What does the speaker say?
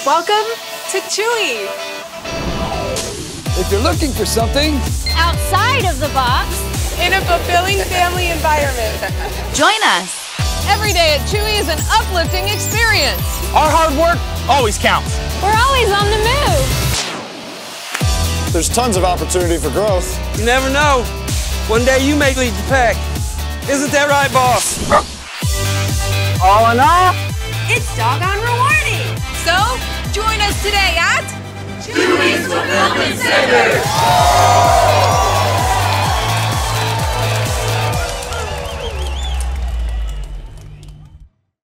Welcome to Chewy. If you're looking for something outside of the box, in a fulfilling family environment, join us. Every day at Chewy is an uplifting experience. Our hard work always counts. We're always on the move. There's tons of opportunity for growth. You never know. One day you may lead the pack. Isn't that right, boss? All in all, it's doggone rewarding. So, join us today at Chewy's Fulfillment Center.